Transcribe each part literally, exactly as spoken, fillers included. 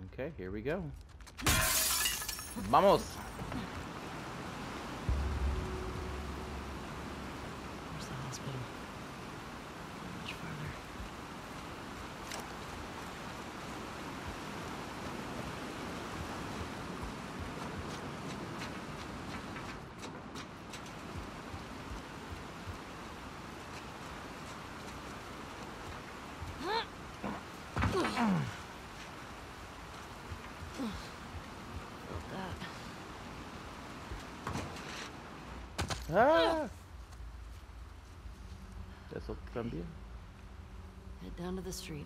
Okay, here we go. Vamos. Where's the hospital? Much farther. Ah. Eso también. Head down to the street.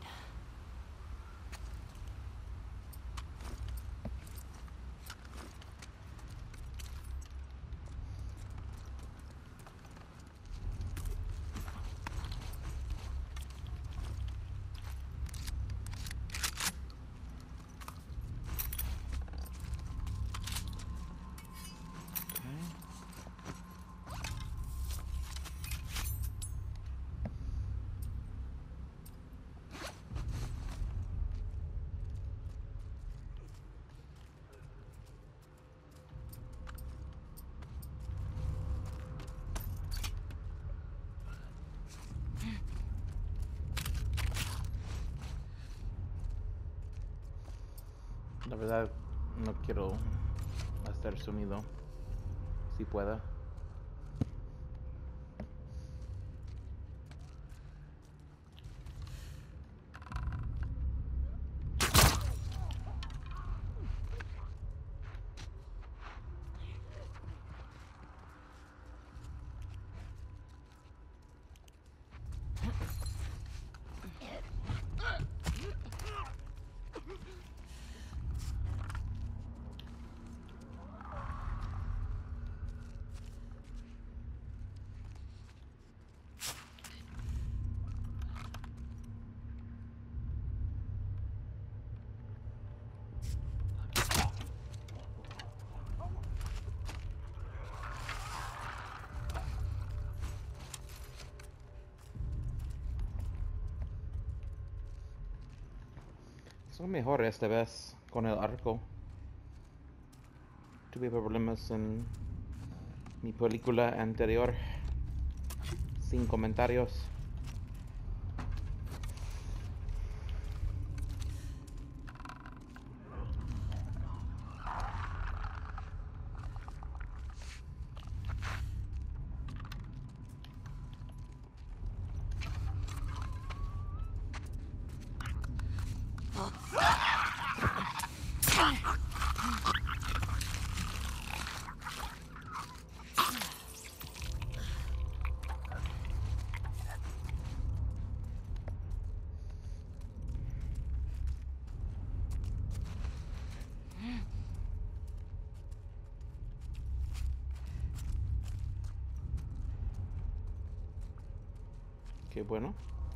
La verdad, no quiero hacer sonido. Si pueda. Son mejor esta vez con el arco. Tuve problemas en mi película anterior. Sin comentarios. Qué bueno.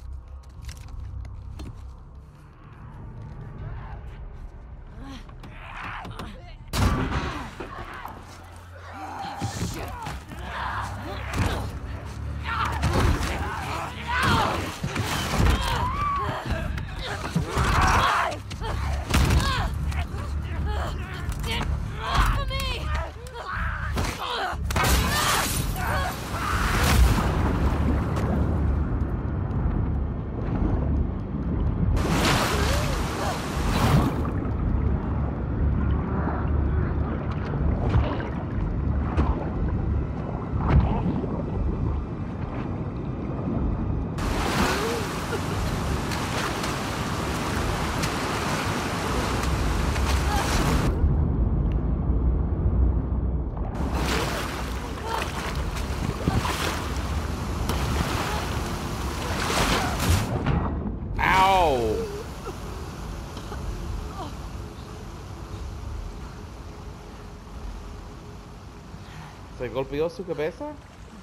¿Se golpeó su cabeza?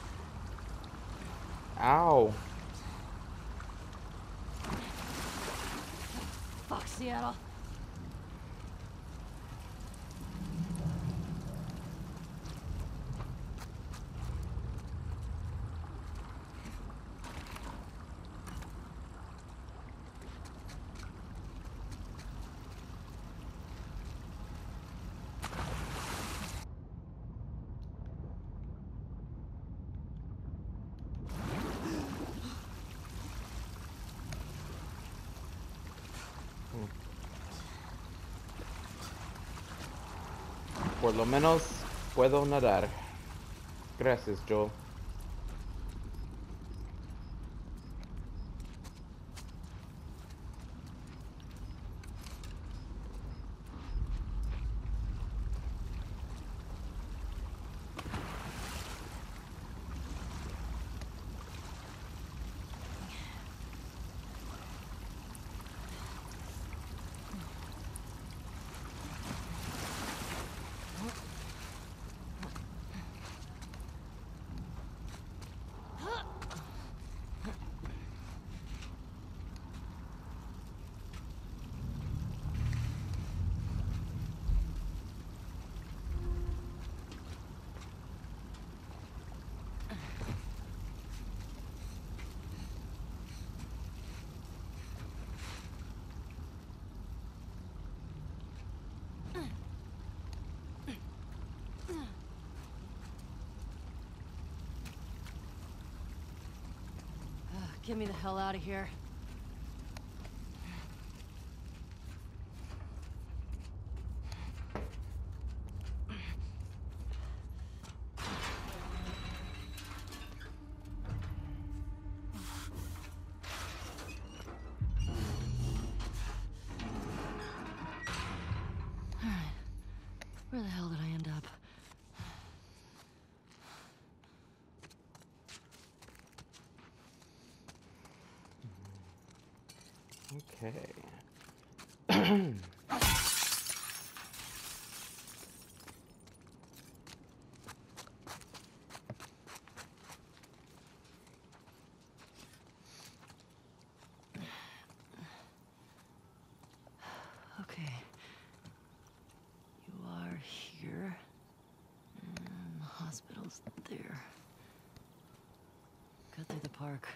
Ow. Fuck, Seattle. Por lo menos puedo nadar. Gracias, Joel. Get me the hell out of here. Alright. Where the hell did I end up? Okay. Okay. You are here. And the hospital's there. Cut through the park.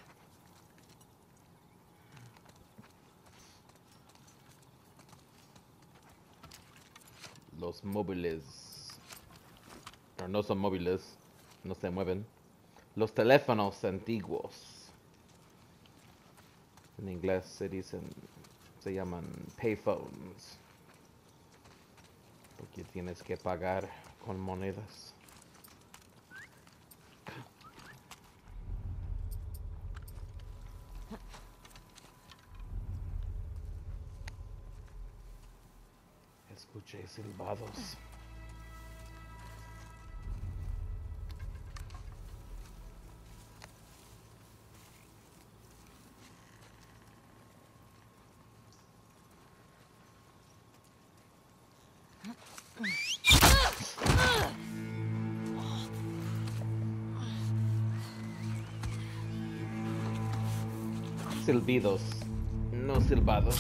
Los móviles. Pero no son móviles. No se mueven. Los teléfonos antiguos. En inglés se dicen. Se llaman payphones. Porque tienes que pagar con monedas. Escuché silbados. Silbidos, no silbados.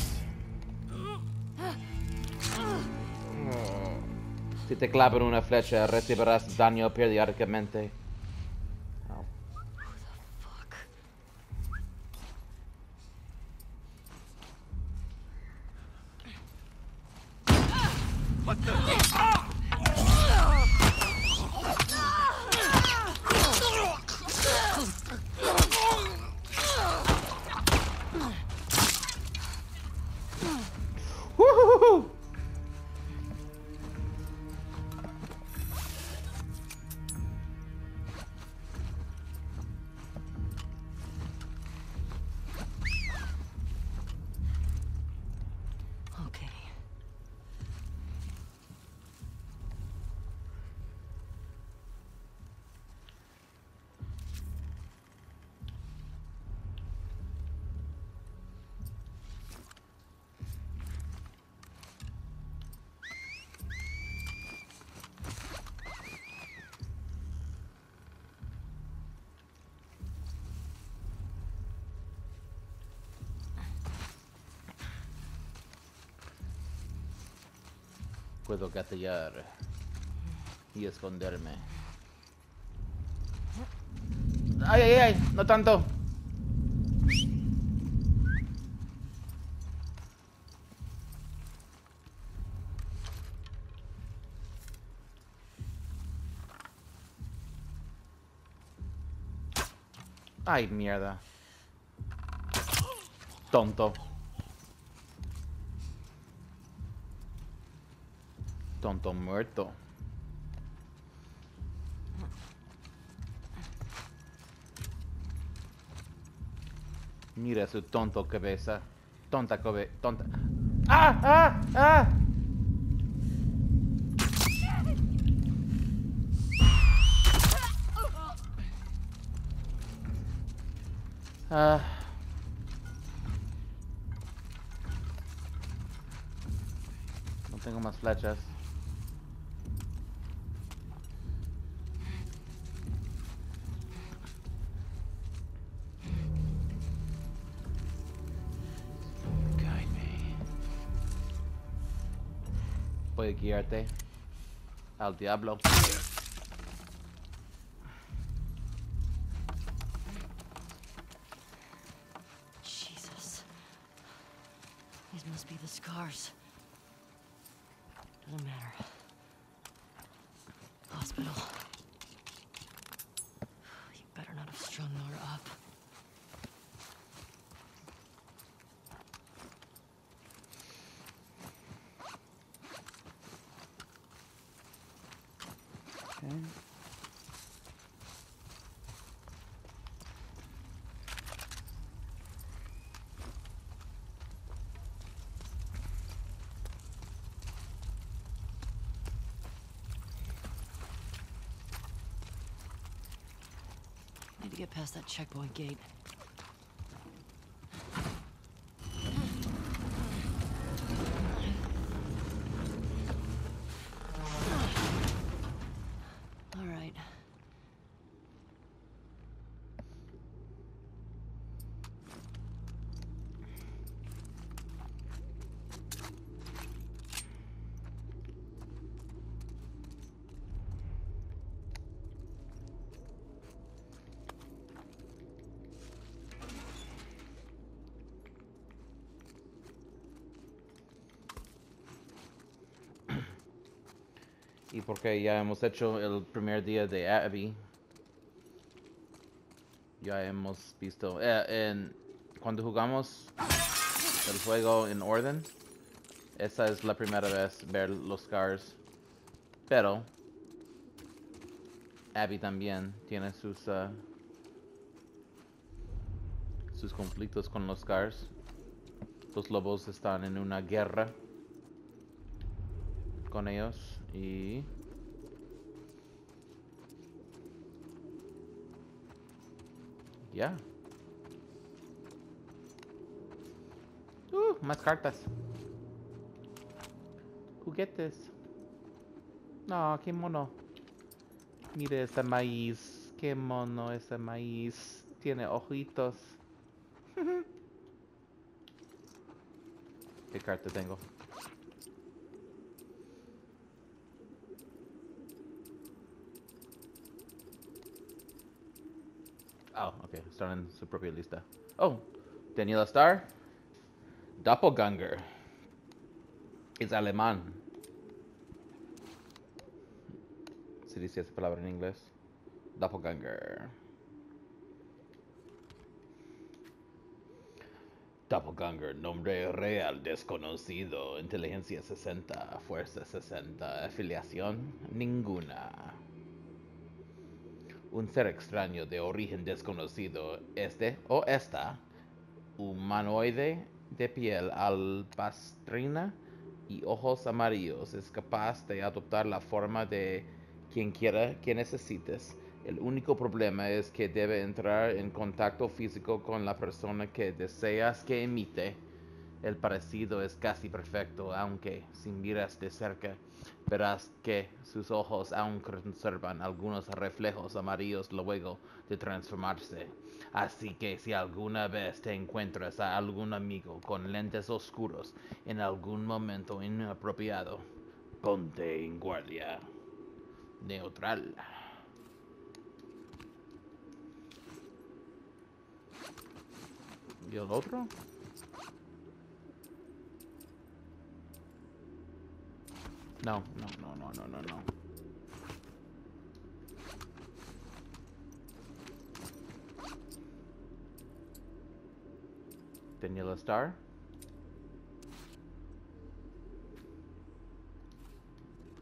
Si te clavan una flecha, recibirás daño periódicamente. Oh. What the? Woohoo! Okay. Puedo gatear y esconderme. ¡Ay, ay, ay! ¡No tanto! ¡Ay, mierda! Tonto. Tonto muerto. Mira su tonto cabeza. Tonta cabe... Tonta... ¡Ah! ¡Ah! ¡Ah! Ah. No tengo más flechas. Guide me. Puede guiarte al diablo. Jesus. These must be the scars. Doesn't matter. Hospital. You better not have strung Nora up. Okay. Need to get past that checkpoint gate. All right. Y porque ya hemos hecho el primer día de Abby, ya hemos visto eh, en cuando jugamos el juego en orden, esa es la primera vez ver los scars, pero Abby también tiene sus uh, sus conflictos con los scars. Los lobos están en una guerra con ellos y ya. Uh, más cartas. Juguetes. No, qué mono. Mire ese maíz. Qué mono ese maíz. Tiene ojitos. ¿Qué carta tengo? Oh, ok. Están en su propia lista. Oh, Daniela Starr. Doppelganger. Es alemán. Se dice esa palabra en inglés. Doppelganger. Doppelganger, nombre real desconocido. Inteligencia sesenta. Fuerza sesenta. Afiliación ninguna. Un ser extraño de origen desconocido. Este o esta. Humanoide de piel albastrina y ojos amarillos. Es capaz de adoptar la forma de quien quiera que necesites. El único problema es que debe entrar en contacto físico con la persona que deseas que imite. El parecido es casi perfecto, aunque si miras de cerca verás que sus ojos aún conservan algunos reflejos amarillos luego de transformarse. Así que si alguna vez te encuentras a algún amigo con lentes oscuros en algún momento inapropiado, ponte en guardia. Neutral. ¿Y el otro? No, no, no, no, no, no, no. Daniela Starr.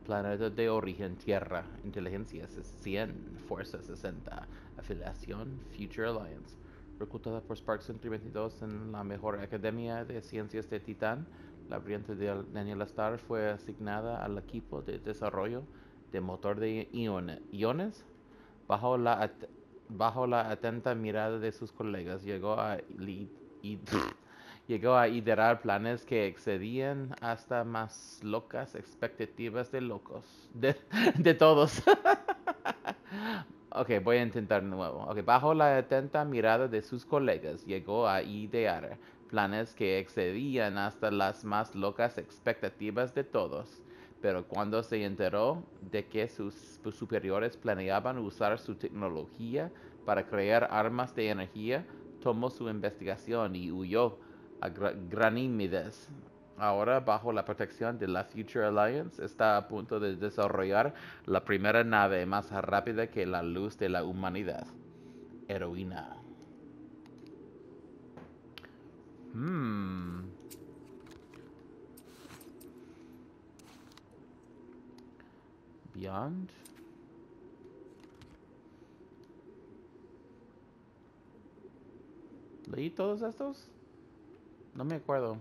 planeta de origen Tierra. Inteligencia cien, Fuerza sesenta. Afiliación Future Alliance. Reclutada por Spark Century veintidós en la mejor academia de ciencias de Titán, la brillante Daniela Starr fue asignada al equipo de desarrollo de motor de ione- iones. Bajo la, at- bajo la atenta mirada de sus colegas, llegó a, li- y- llegó a liderar planes que excedían hasta más locas expectativas de locos, de, de todos. Ok, voy a intentar de nuevo. Ok, bajo la atenta mirada de sus colegas, llegó a idear planes que excedían hasta las más locas expectativas de todos. Pero cuando se enteró de que sus superiores planeaban usar su tecnología para crear armas de energía, tomó su investigación y huyó a Gra- Ganímedes. Ahora, bajo la protección de la Future Alliance, está a punto de desarrollar la primera nave más rápida que la luz de la humanidad. Heroína. Hmm. Beyond. ¿Leí todos estos? No me acuerdo.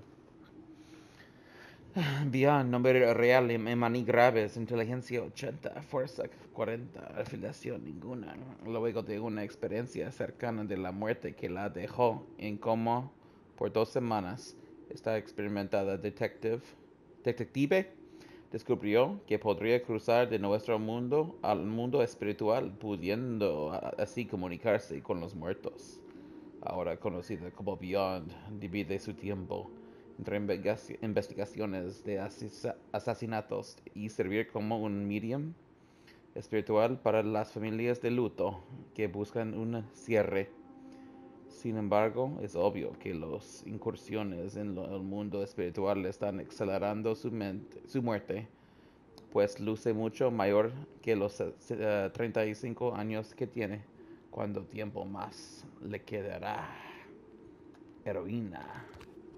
Beyond, nombre real, Emani Graves, inteligencia ochenta, fuerza cuarenta, afiliación ninguna. Luego de una experiencia cercana de la muerte que la dejó en coma por dos semanas, esta experimentada detective, detective descubrió que podría cruzar de nuestro mundo al mundo espiritual, pudiendo a- así comunicarse con los muertos. Ahora conocida como Beyond, divide su tiempo entre investiga- investigaciones de asisa- asesinatos y servir como un medium espiritual para las familias de luto que buscan un cierre. Sin embargo, es obvio que las incursiones en lo- el mundo espiritual están acelerando su, mente- su muerte, pues luce mucho mayor que los eh, eh, treinta y cinco años que tiene. ¿Cuánto tiempo más le quedará? Heroína.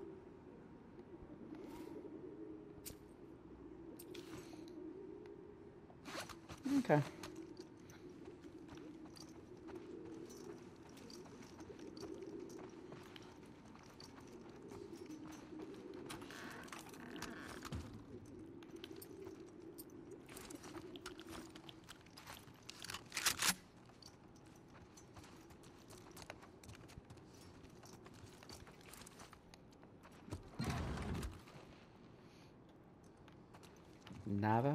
Okay. Nada.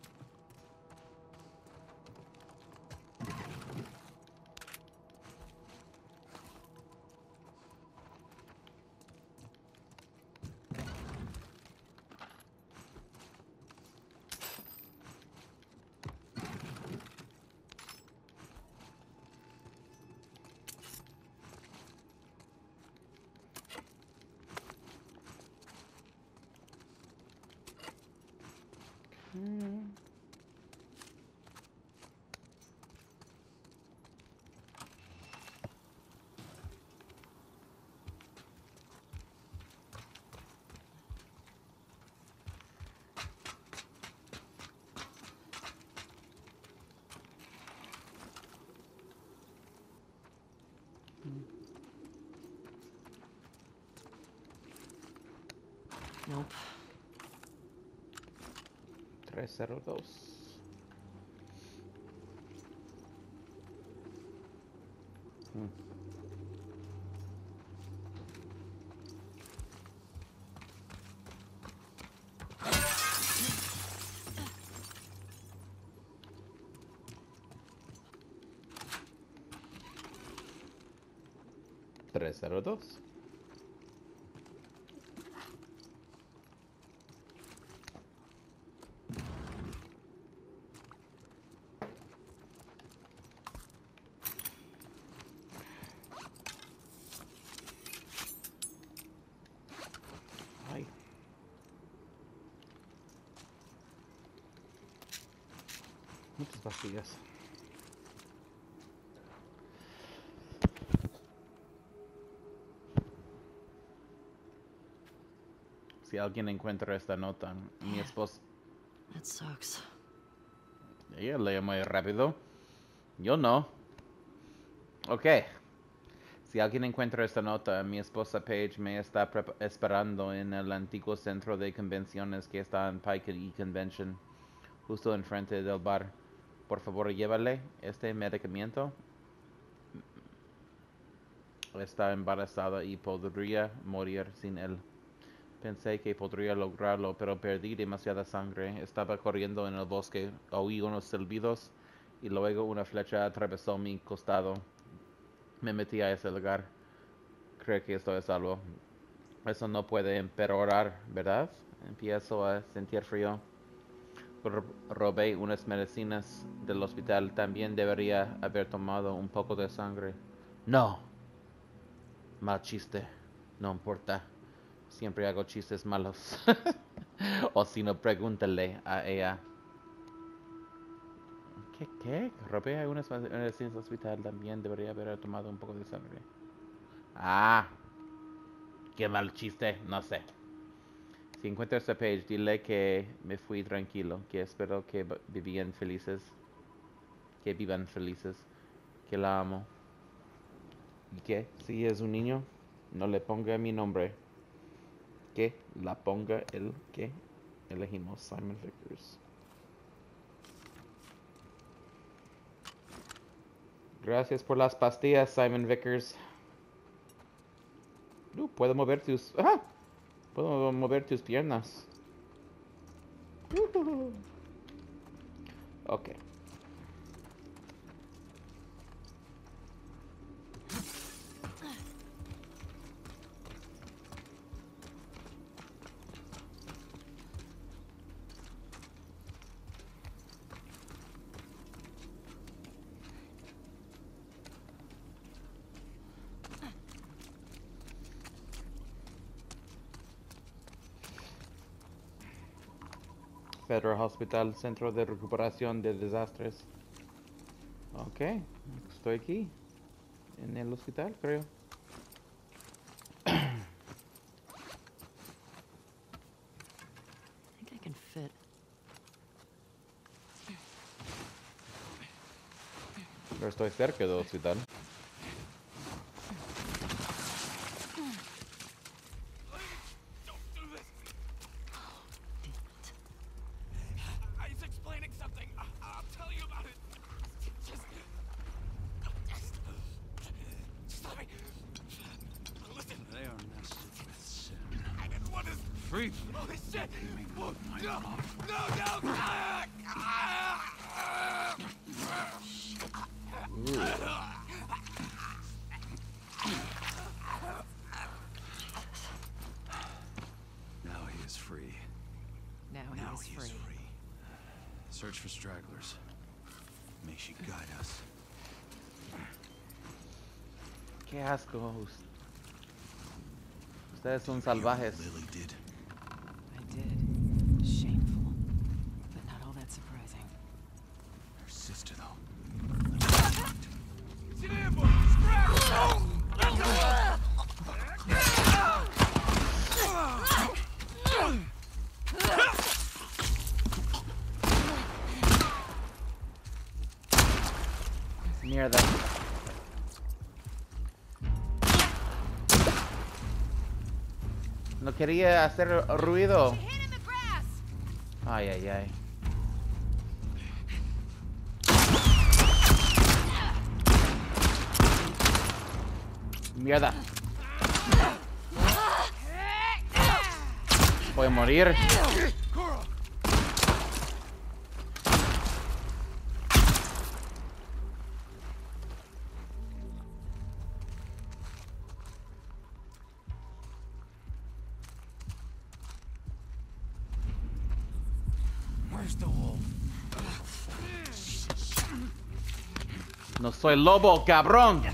Mm. Nope. trescientos dos. Mm. trescientos dos. Ay. Muchas pastillas. Si alguien encuentra esta nota, mi esposa, That sucks. Ella lee muy rápido. Yo no. Ok. Si alguien encuentra esta nota, mi esposa Paige me está esperando en el antiguo centro de convenciones que está en Pike y Convention, justo enfrente del bar. Por favor, llévale este medicamento. Está embarazada y podría morir sin él. Pensé que podría lograrlo, pero perdí demasiada sangre. Estaba corriendo en el bosque, oí unos silbidos y luego una flecha atravesó mi costado. Me metí a ese lugar. Creo que estoy a salvo. Eso no puede empeorar, ¿verdad? Empiezo a sentir frío. Ro- robé unas medicinas del hospital. También debería haber tomado un poco de sangre. No. Mal chiste. No importa. Siempre hago chistes malos. O si no, pregúntale a ella. ¿Qué? ¿Qué? Robé algunas medicinas del hospital. También debería haber tomado un poco de sangre. Ah. Qué mal chiste. No sé. Si encuentras a Paige, dile que me fui tranquilo. Que espero que vivían felices. Que vivan felices. Que la amo. ¿Y qué? Si es un niño, no le ponga mi nombre. Que la ponga el que elegimos, Simon Vickers. Gracias por las pastillas, Simon Vickers. Uh, puedo mover tus... ¡Ah! Puedo mover tus piernas. Uh-huh. Ok. Federal Hospital, Centro de Recuperación de Desastres. Ok, estoy aquí. En el hospital, creo. I think I can fit. Pero estoy cerca del hospital. Search for stragglers. May she guide us. Qué asco. Ustedes son salvajes. Lily did. I did. Shameful. But not all that surprising. Her sister, though. Mierda. No quería hacer ruido. Ay, ay, ay. Mierda. Voy a morir. No soy lobo, cabrón.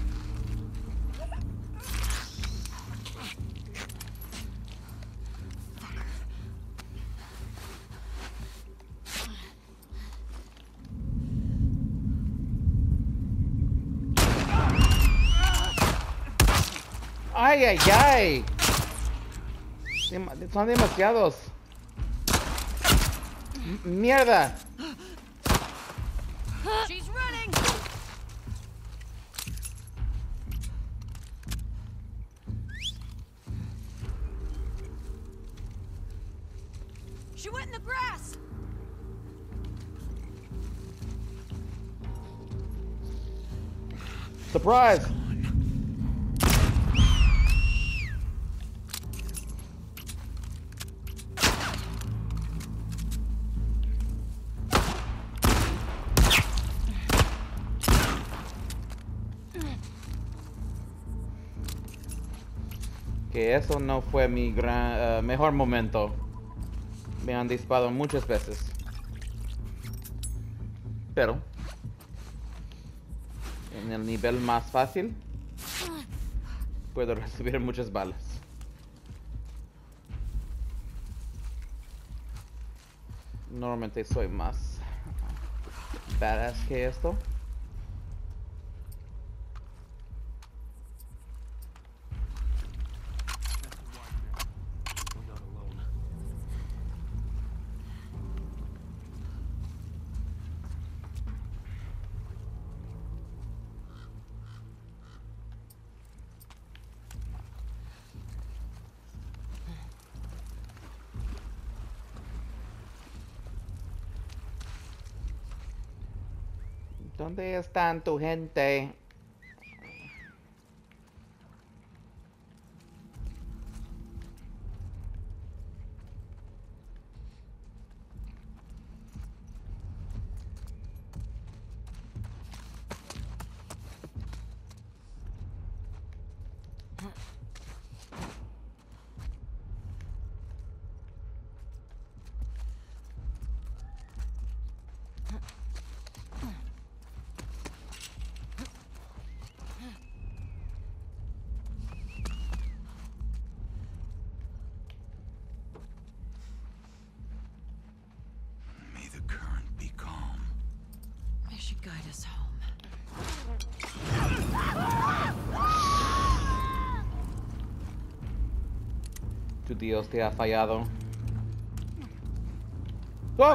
Ay, ay, ay. Dem- son demasiados. M- mierda. She's running! She went in the grass! Surprise! Que eso no fue mi gran, uh, mejor momento. Me han disparado muchas veces. Pero en el nivel más fácil puedo recibir muchas balas. Normalmente soy más badass que esto. ¿Dónde están tu gente? May the current be calm. May she guide us home. Tu Dios te ha fallado. ¡Oh!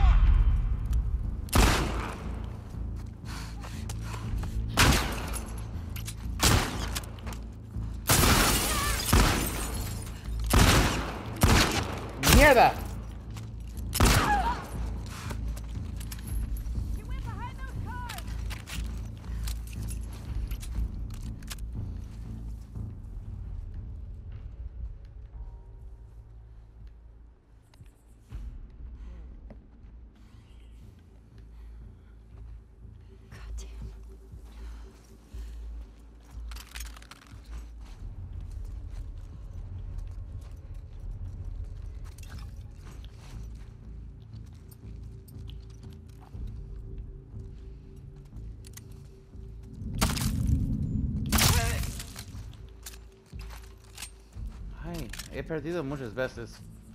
¡Mierda! She went behind those cars! Goddamn. Ay, he perdido muchas veces.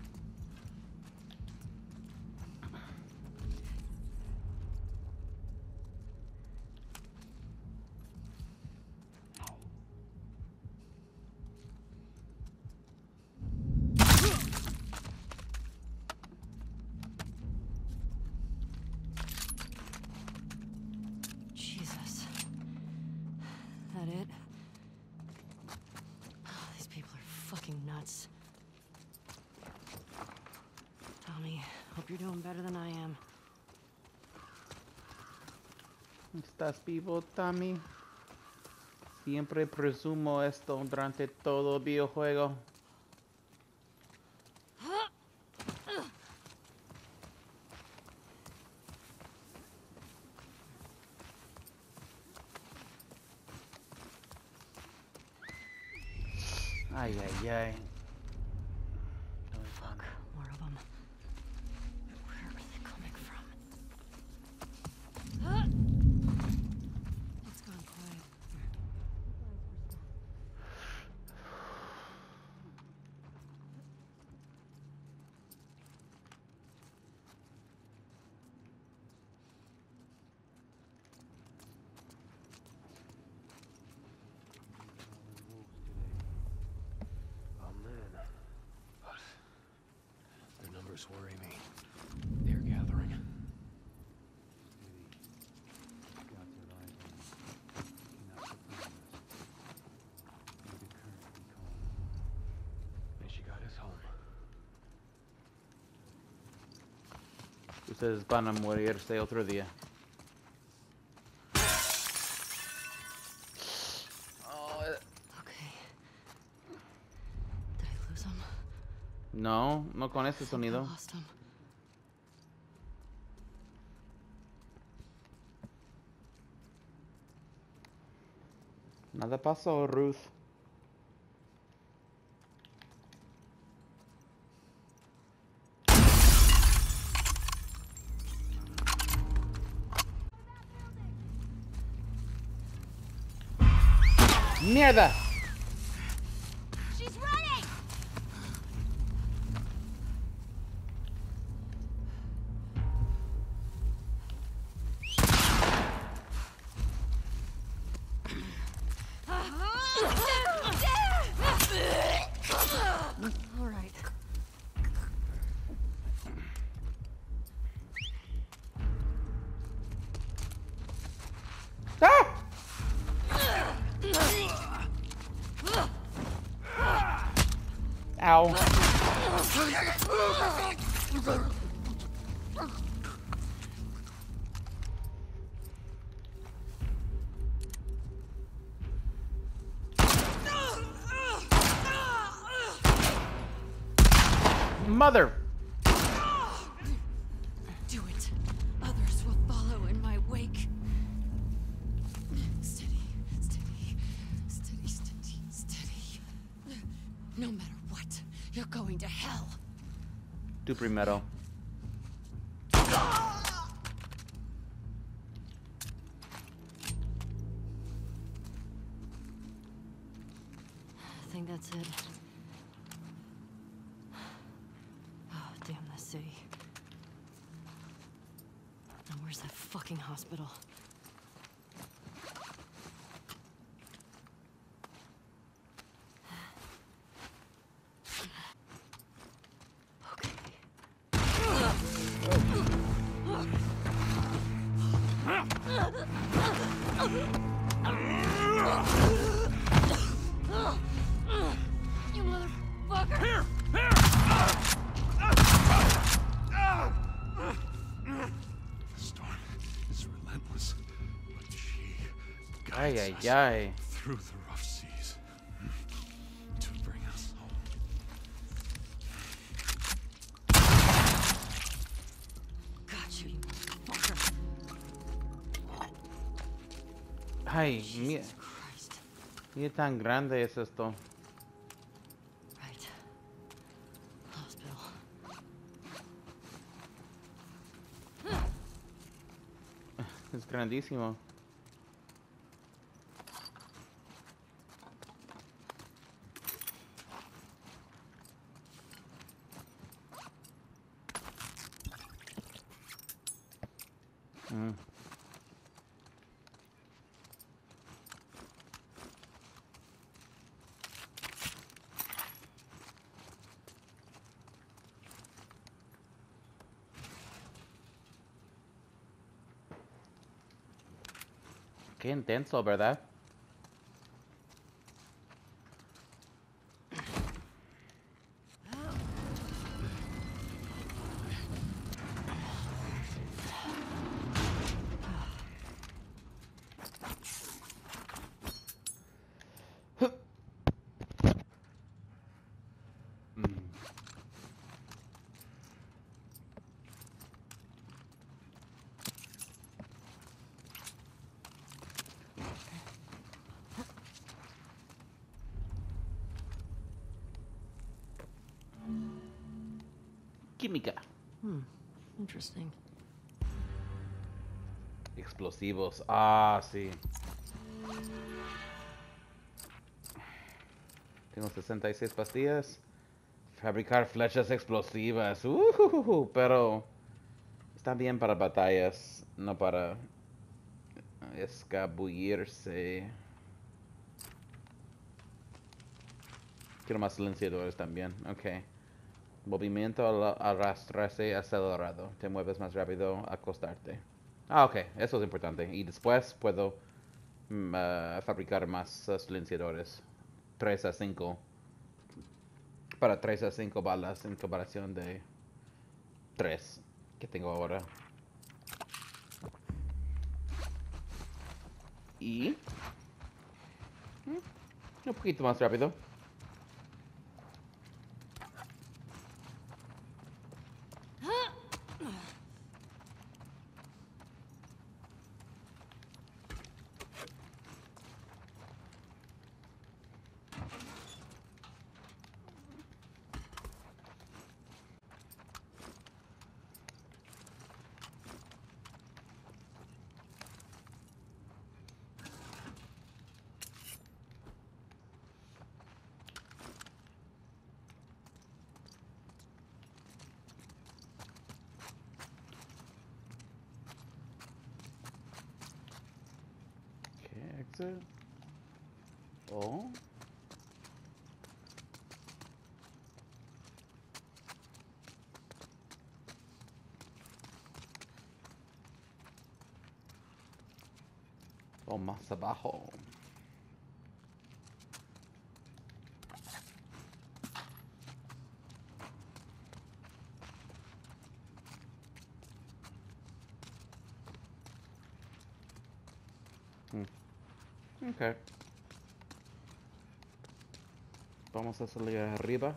Jesus. That it? Oh, these people are fucking nuts. Tommy, hope you're doing better than I am. ¿Estás vivo, Tommy? Siempre presumo esto durante todo el videojuego. Ay, ay, ay. Fuck, more of them. Where are they coming from? It's gone quiet. Oh man. But their numbers worry me. They're gathering. Ustedes van a morirse otro día. Oh, eh, Okay. Did I lose him? no, no con ese I sonido. lost him. Nada pasó, Ruth. ¡Mierda! She's running! All right. ¡Ah! Ow. Mother. Do it. Others will follow in my wake. Steady, steady, steady, steady, steady. No matter what, you're going to hell. Tú primero. I think that's it. Oh, damn this city. Now where's that fucking hospital? You motherfucker! Here! The storm is relentless, but she Ay, guides ay, us ay. through the rough seas to bring us home. Got you, you motherfucker. Ay, mira, Jesus Christ. mira tan grande es esto. Right. Hospital. Es grandísimo. Mm. Qué intenso, ¿verdad? Mm. Química. Hmm. Interesting. Explosivos. Ah, sí. Tengo sesenta y seis pastillas. Fabricar flechas explosivas. Uh, pero está bien para batallas, no para escabullirse. Quiero más silenciadores también. Ok. Movimiento al arrastrarse acelerado. Te mueves más rápido a acostarte. Ah, ok. Eso es importante. Y después puedo mm, uh, fabricar más uh, silenciadores. tres a cinco. Para tres a cinco balas en comparación de tres. que tengo ahora. Y... mm, un poquito más rápido. Okay, exit. Oh. O más abajo. Hmm. Okay. Vamos a salir arriba.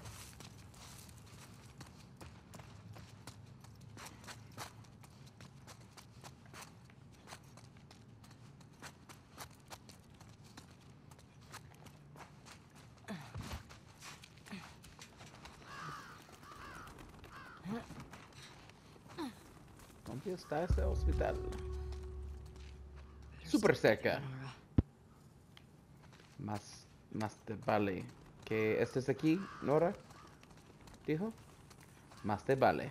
¿Dónde está ese hospital? Súper cerca. Nora. Más, más te vale que estés aquí, Nora. Dijo. Más te vale.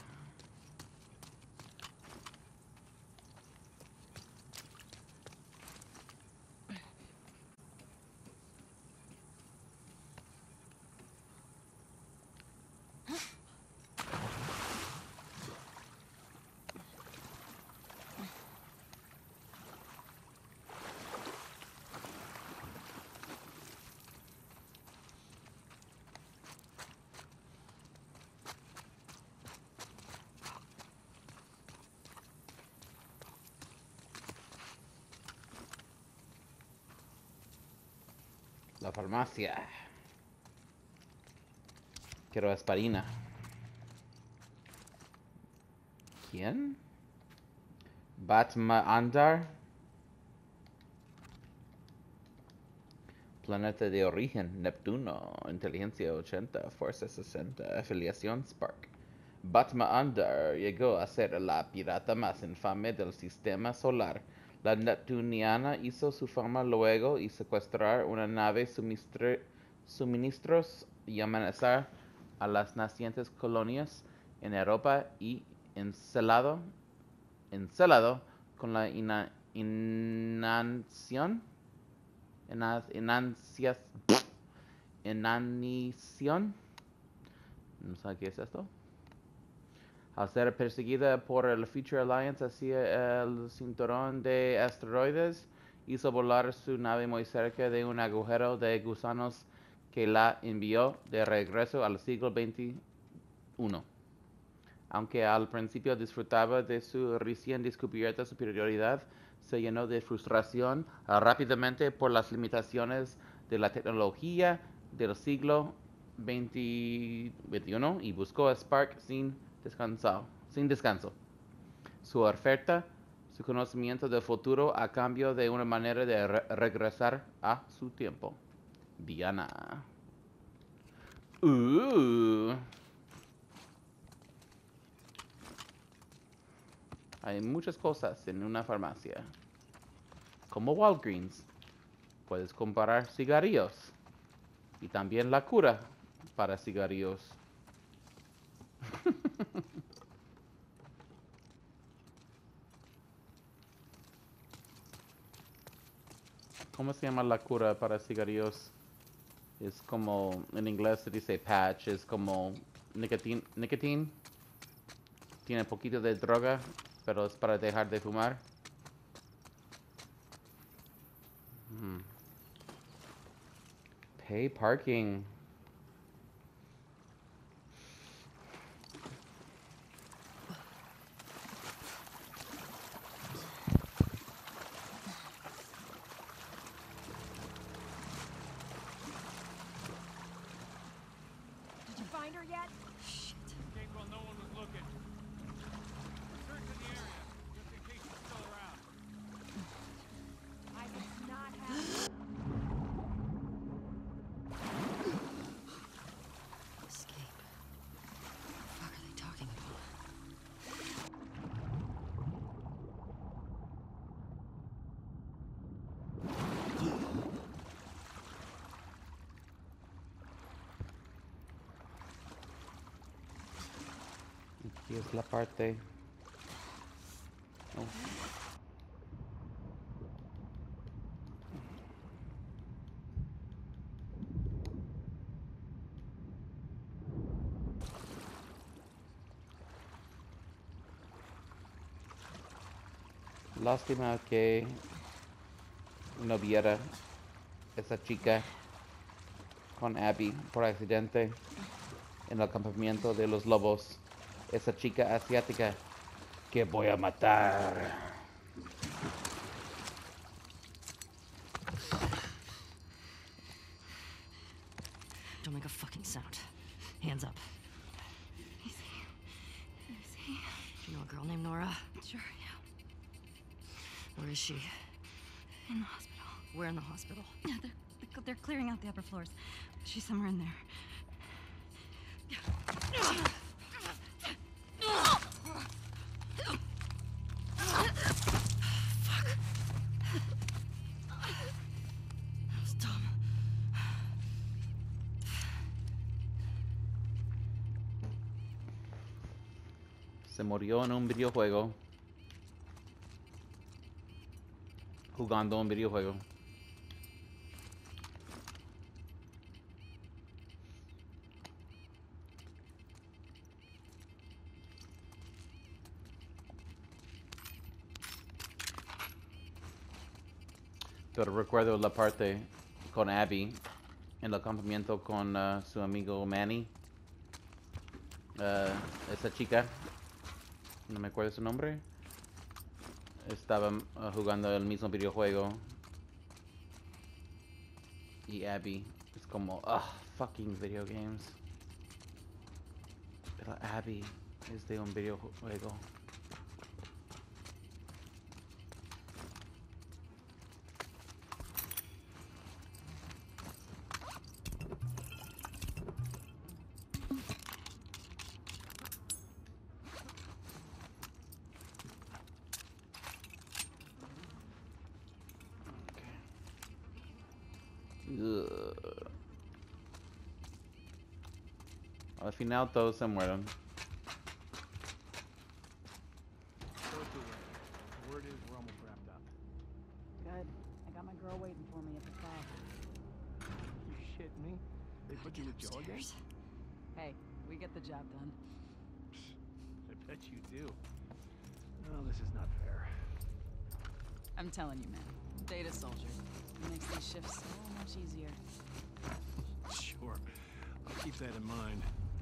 La farmacia. Quiero aspirina. ¿Quién? Batma Andar. Planeta de origen, Neptuno. Inteligencia ochenta, fuerza sesenta, afiliación Spark. Batma Andar llegó a ser la pirata más infame del sistema solar. La neptuniana hizo su fama luego y secuestrar una nave suministri- suministros y amenazar a las nacientes colonias en Europa y encelado, encelado con la ina- inanición, ina- inancias- inanición, no sé qué es esto. Al ser perseguida por el Future Alliance hacia el cinturón de asteroides, hizo volar su nave muy cerca de un agujero de gusanos que la envió de regreso al siglo veintiuno. Aunque al principio disfrutaba de su recién descubierta superioridad, se llenó de frustración rápidamente por las limitaciones de la tecnología del siglo veintiuno y buscó a Spark sin descanso, sin descanso. Su oferta, su conocimiento del futuro a cambio de una manera de re regresar a su tiempo. Diana. Uh. Hay muchas cosas en una farmacia. Como Walgreens. Puedes comprar cigarrillos. Y también la cura para cigarrillos. ¿Cómo se llama la cura para cigarrillos? Es como, en inglés se dice patch, es como nicotine, nicotine. Tiene poquito de droga, pero es para dejar de fumar. Hmm. Pay parking. find her yet? Shit. Escaped while no one was looking. Search in the area, just in case she's still around. Isaac's not happy. Escape. What the fuck are they talking about? Aquí es la parte. Oh. Lástima que no viera esa chica con Abby por accidente en el campamento de los lobos. Esa chica asiática que voy a matar. Don't make a fucking sound. Hands up. Easy. Easy. Do you know a girl named Nora? Sure, yeah. Where is she? In the hospital. Where in the hospital? Yeah, they're, they're- they're clearing out the upper floors. She's somewhere in there. That was dumb. Se murió en un videojuego. Jugando un videojuego. Pero recuerdo la parte con Abby en el campamento con uh, su amigo Manny. Uh, esa chica, no me acuerdo su nombre, estaba uh, jugando el mismo videojuego. Y Abby es como, ah, fucking video games. Pero Abby es de un videojuego. Ugh. Al final todos se mueren. Word is we're almost wrapped up. Good. I got my girl waiting for me at the fob. You shit me? They put you with Joe again? Upstairs. Hey, we get the job done. I bet you do. No, this is not fair. I'm telling you, man. Data soldier. It makes these shifts so much easier. Sure. I'll keep that in mind.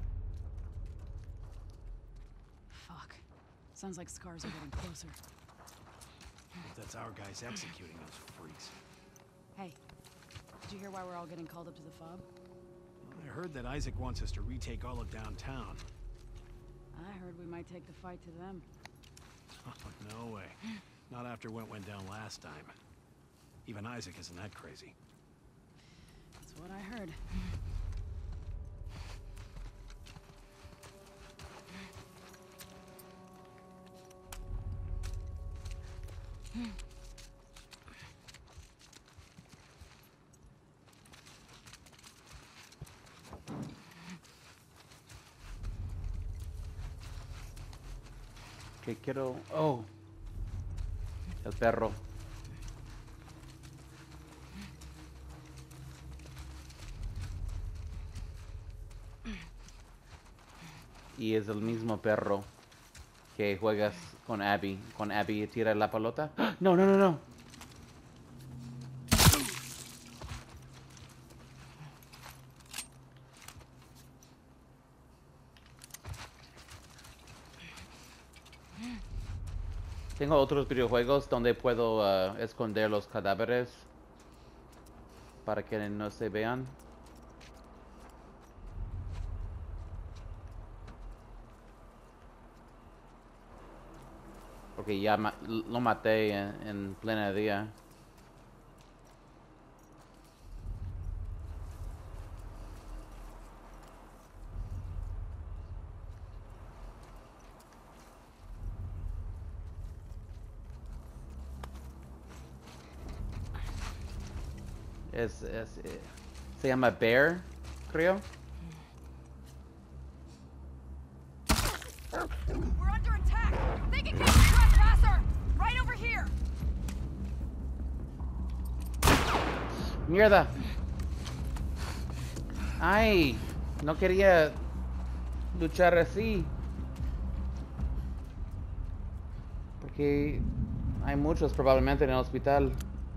Fuck. Sounds like scars are getting closer. If that's our guys executing those freaks. Hey, did you hear why we're all getting called up to the fob? I heard that Isaac wants us to retake all of downtown. I heard we might take the fight to them. Oh, no way. Not after what went down last time. Even Isaac isn't that crazy. That's what I heard. Que quiero... Oh. El perro. Y es el mismo perro que juegas con Abby. Con Abby tira la pelota. ¡Ah! No, no, no, no. Tengo otros videojuegos donde puedo uh, esconder los cadáveres para que no se vean. Porque ya ma lo maté en, en plena día. Es, es, eh, se llama Bear, creo. We're under attack! They can catch the trespasser! Right over here! Mierda. Ay, no quería luchar así. Porque hay muchos probablemente en el hospital.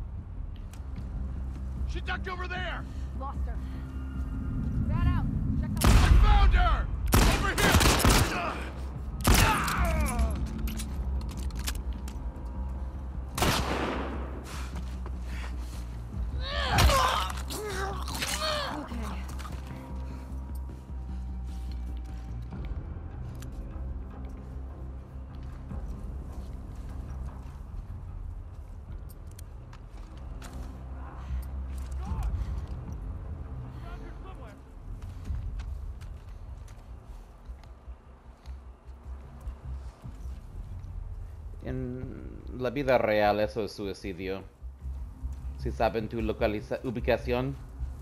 She ducked over there! Lost her. Bat out. Check the... I found her! Over here! Okay. Around here somewhere. En la vida real eso es suicidio. Si saben tu localiza ubicación,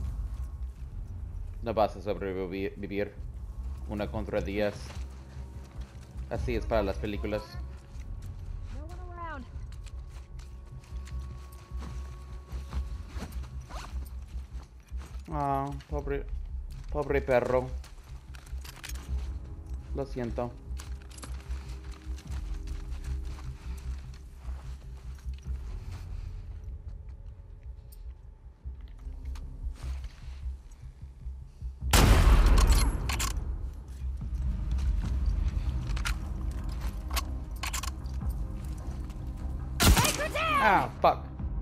no vas a sobrevivir vivir una contra diez. Así es para las películas. No one around. Ah, pobre, pobre perro. Lo siento. Ah, fuck.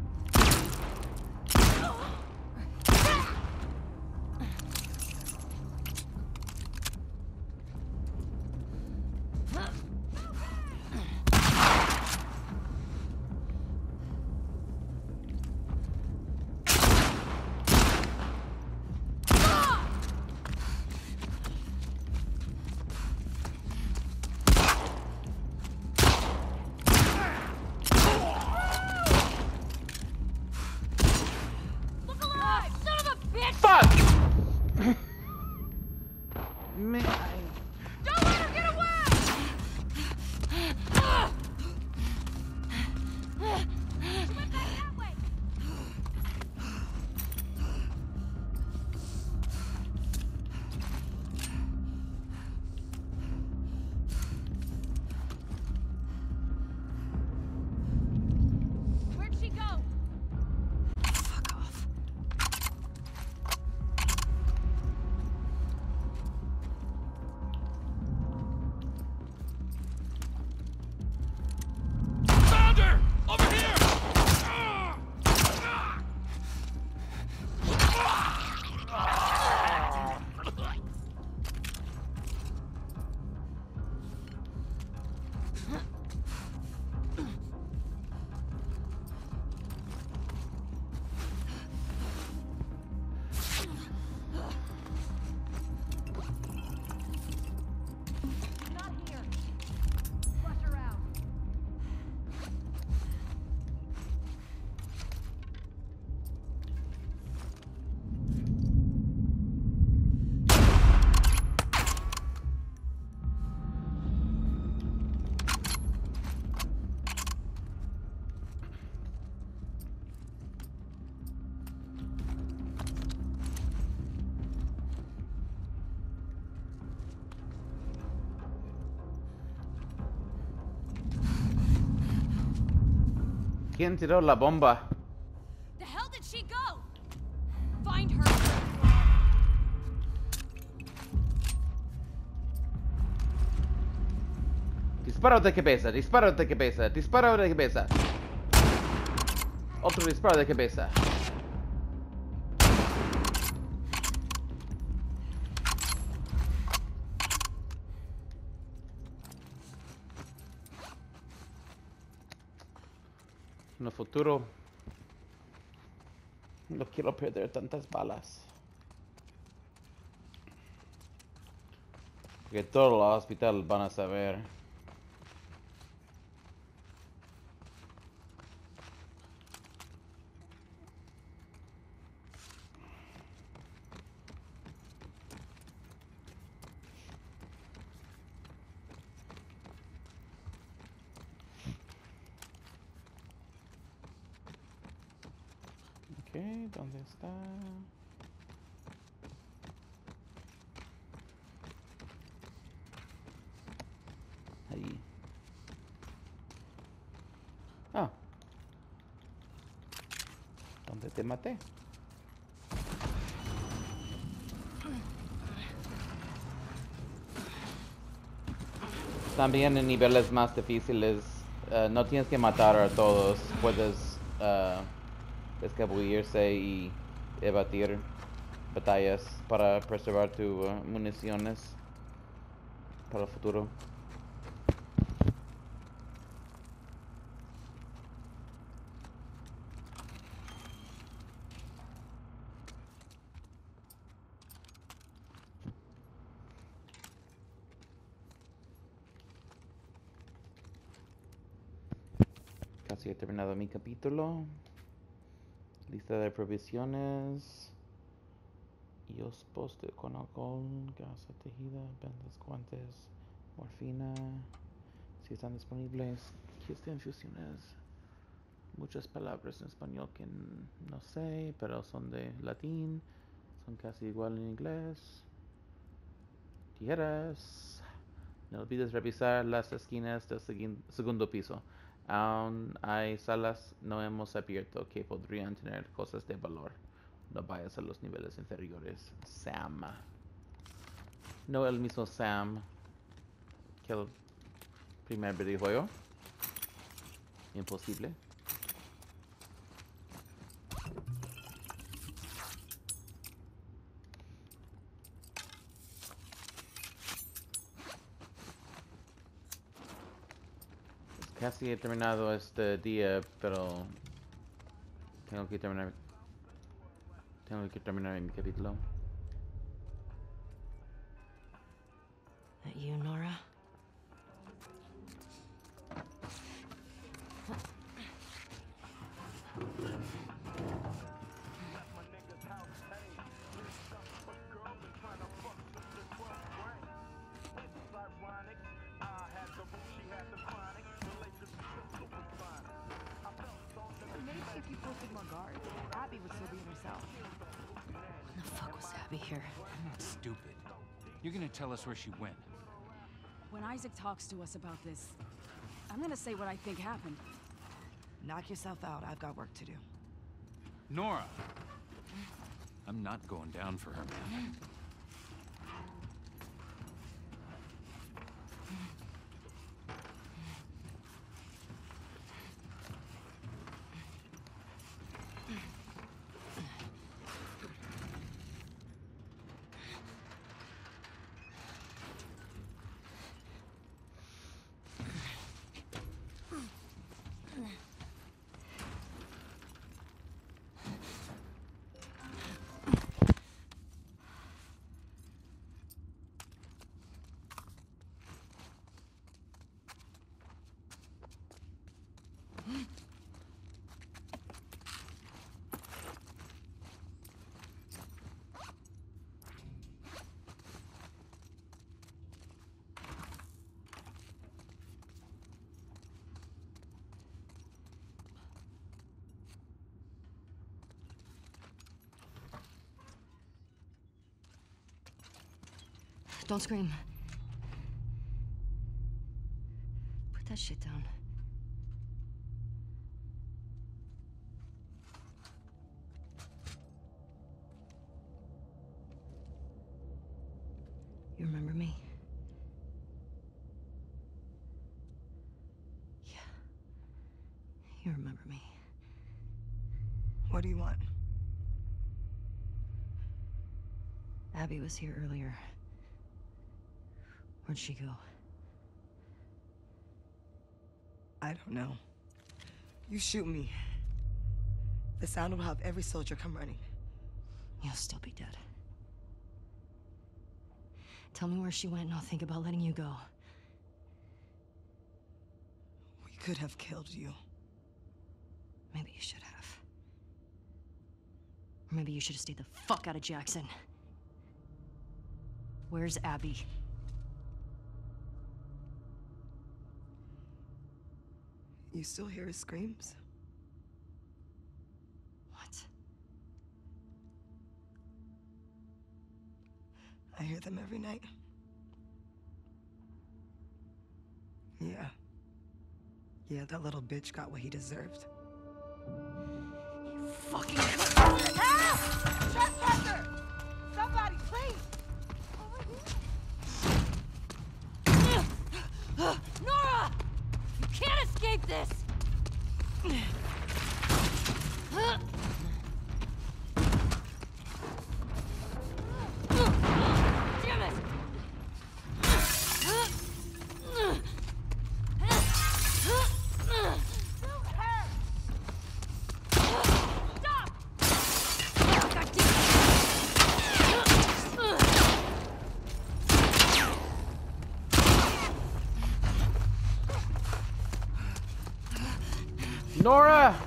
Look alive! Son of a bitch! Fuck! Me, Don't let her get away! She went back that way! Where'd she go? Fuck off. Found her! Over here! Ah! Not here. Flush her out. ¿Quién tiró la bomba? The hell did she go? Find her. Disparo de cabeza, disparo de cabeza, disparo de cabeza. Otro disparo de cabeza. En el futuro no quiero perder tantas balas. Porque todos los hospitales van a saber. Ok, ¿dónde está? Ahí. Ah. ¿Dónde te maté? También en niveles más difíciles uh, no tienes que matar a todos. Puedes uh, escabullirse y evadir batallas para preservar tus uh, municiones para el futuro. Casi he terminado mi capítulo. Lista de provisiones. Iosposte con alcohol, gasa tejida, vendas guantes, morfina. Si están disponibles, kits de infusiones. Muchas palabras en español que no sé, pero son de latín. Son casi igual en inglés. Tijeras. No olvides revisar las esquinas del segundo piso. Aún hay salas no hemos abierto que podrían tener cosas de valor. No vayas a los niveles inferiores. Sam. No el mismo Sam que el primer videojuego. Imposible. Casi he terminado este día, pero tengo que terminar tengo que terminar mi capítulo. That you, Nora? If you posted more guards, Abby would still be in herself. When the fuck was Abby here? I'm not stupid. You're gonna tell us where she went. When Isaac talks to us about this, I'm gonna say what I think happened. Knock yourself out. I've got work to do. Nora! I'm not going down for her, man. Don't scream. Put that shit down. You remember me? Yeah. You remember me. What do you want? Abby was here earlier. Where'd she go? I don't know. You shoot me. The sound will have every soldier come running. You'll still be dead. Tell me where she went and I'll think about letting you go. We could have killed you. Maybe you should have. Or maybe you should have stayed the fuck out of Jackson. Where's Abby? You still hear his screams? What? I hear them every night. Yeah. Yeah, that little bitch got what he deserved. You fucking... Help! Trespasser! Somebody, please! Nora! You can't escape this! Damn it! Stop! God damn Nora!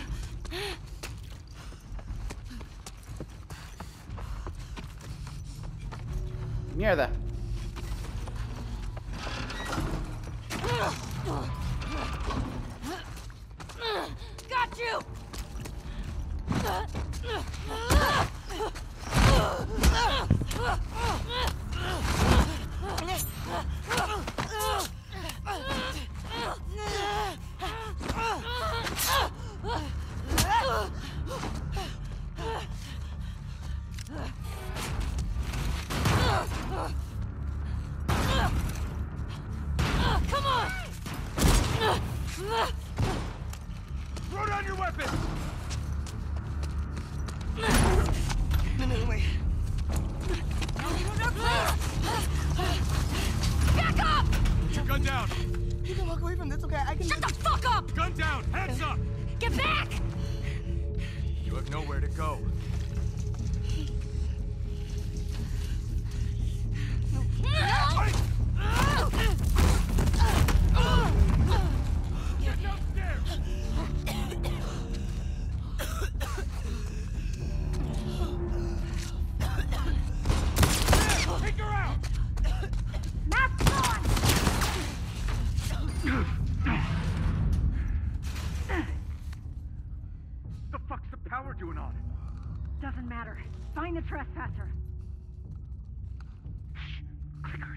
Mierda. Got you! Come on! Throw down your weapon! No, no, wait. Back up! Put your gun down! You can walk away from this, okay? I can... Shut the fuck up! Gun down! Hands up! Get back! You have nowhere to go. Get downstairs! Take her out! The fuck's the power doing on it? Doesn't matter. Find the trespasser. Clickers.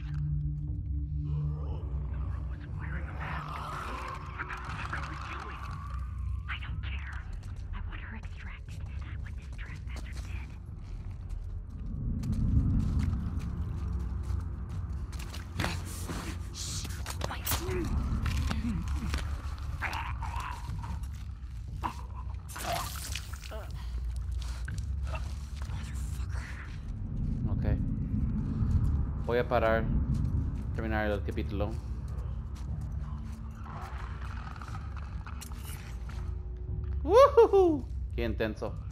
Nora was wearing a mask. What the fuck are we doing? I don't care. I want her extracted. What this trespasser did. Ok. Voy a parar. Terminar el capítulo. ¡Woohoo! Qué intenso.